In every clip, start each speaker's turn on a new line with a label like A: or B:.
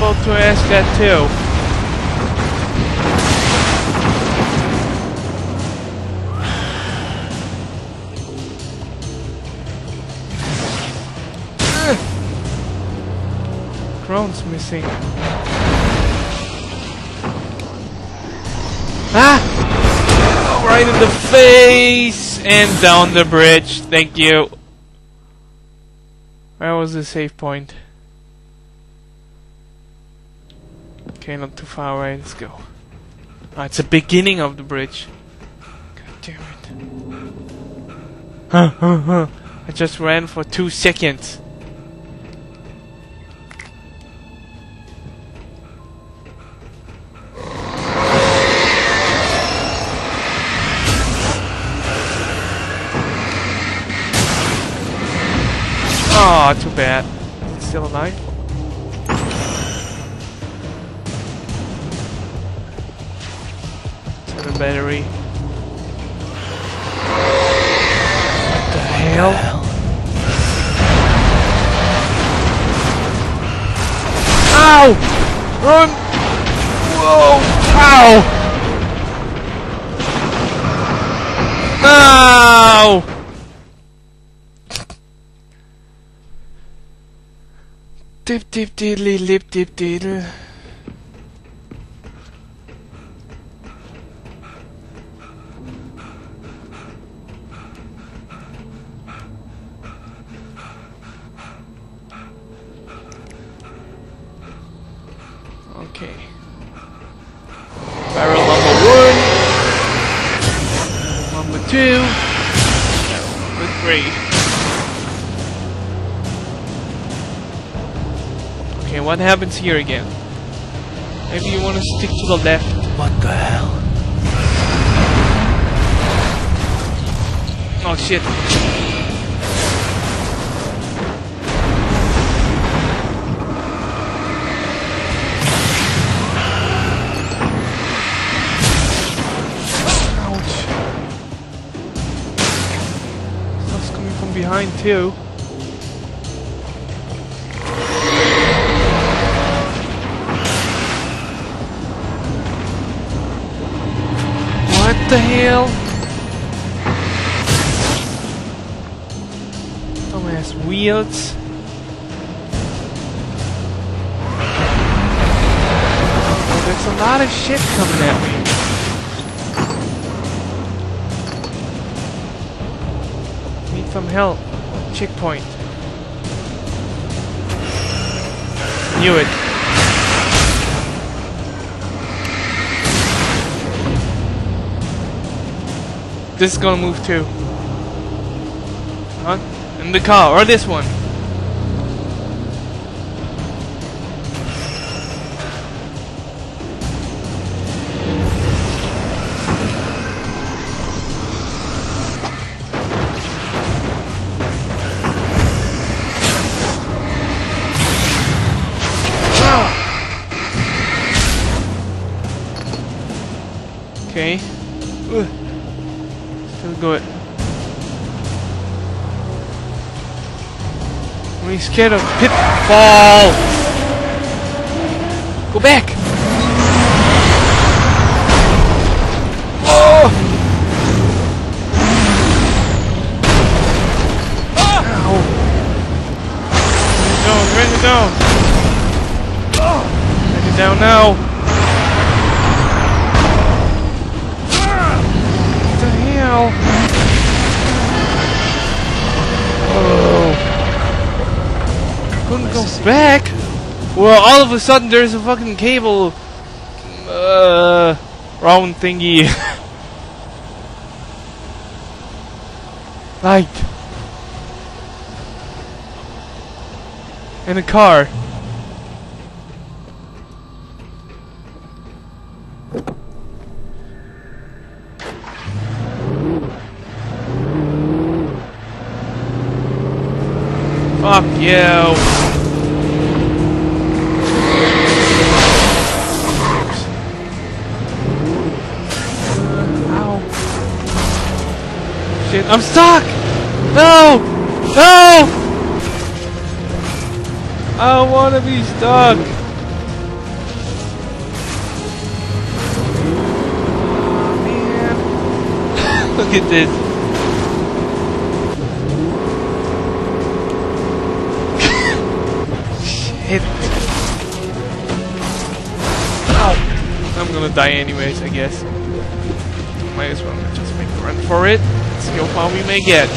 A: about to ask that too. Crone's missing. Ah! Right in the face! And down the bridge. Thank you. Where was the save point? Okay, not too far away. Let's go. Ah, it's the beginning of the bridge. God damn it. I just ran for 2 seconds. Oh, too bad. Is it still alive? Turn the battery. What the hell? Ow! Run! Whoa! Ow! Ow! Dip dip diddly lip dip diddle. Okay. Barrel number 1. Number 2. Number 3. Okay, what happens here again? Maybe you want to stick to the left.
B: What the hell?
A: Oh shit. Ouch. Stuff's coming from behind too. What the hell? Dumbass wheels. Oh, there's a lot of shit coming at me. Need some help. Checkpoint. Knew it. This is gonna move too. Huh? In the car, or this one. Okay. Still good. I'm really scared of pitfall. Go back. Oh! Ow! Bring it down. Bring it down now. Oh. Couldn't go back. Well, all of a sudden there's a fucking cable round thingy. Light. In a car. Fuck you! Ow. Shit, I'm stuck! No! No! I don't wanna be stuck! Look at this. Shit. Ow. I'm gonna die anyways, I guess. Might as well just make a run for it. See how far we may get.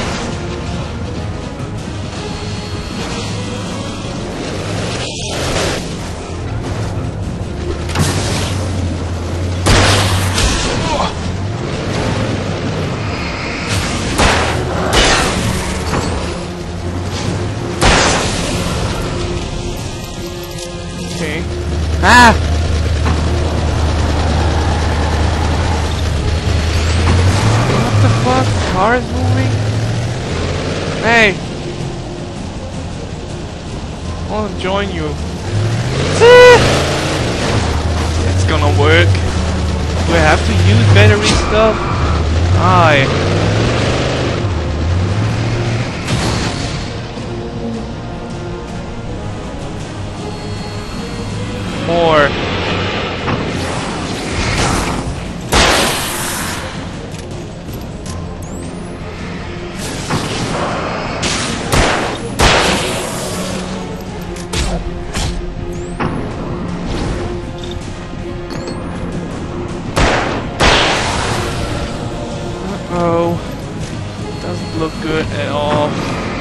A: Okay. Ah! What the fuck? The car is moving? Hey! I wanna join you. It's gonna work. Do I have to use battery stuff? Aye. More. Uh-oh. Doesn't look good at all.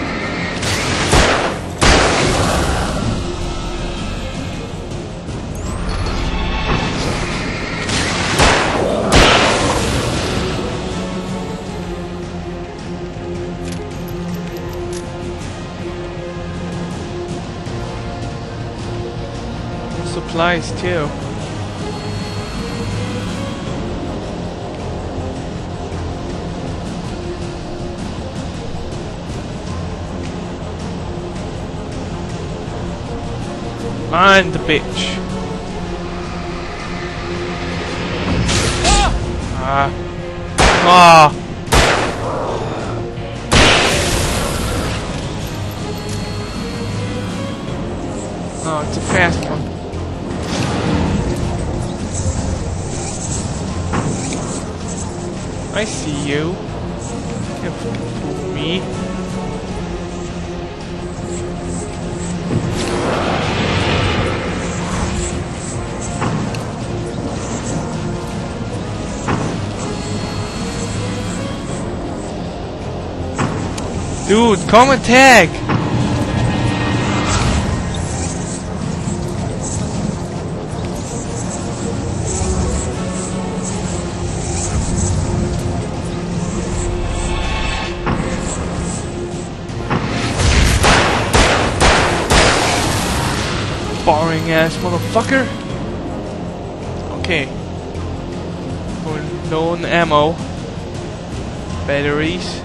A: Supplies too. And the bitch. Ah. Ah. Oh, it's a fast one. I see you. You can't fool me. Dude, come attack! Boring ass motherfucker. Okay. We're low on ammo. Batteries.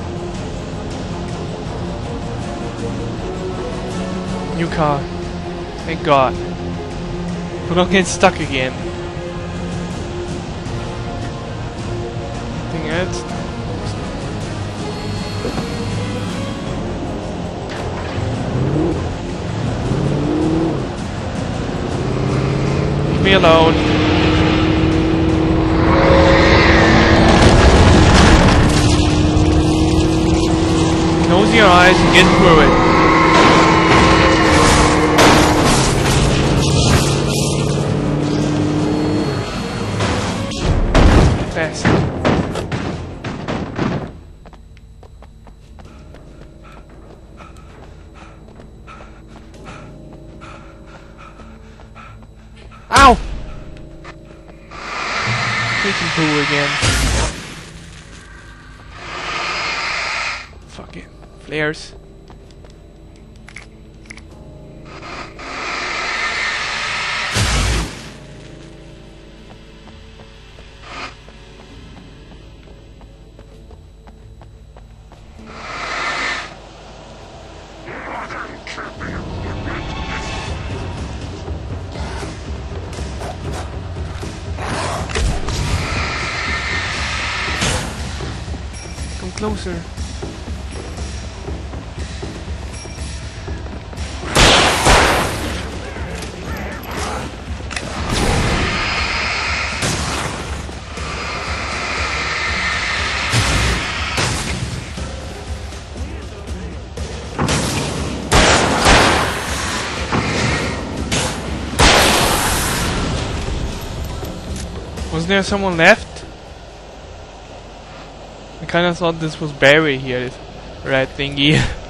A: New car. Thank God. We don't get stuck again. Anything else? Leave me alone. Close your eyes and get through it. Fast. Ow! Freaking poo again. Fuck it. Flares. Come closer. Was there someone left? I kinda thought this was Barry here, this red thingy.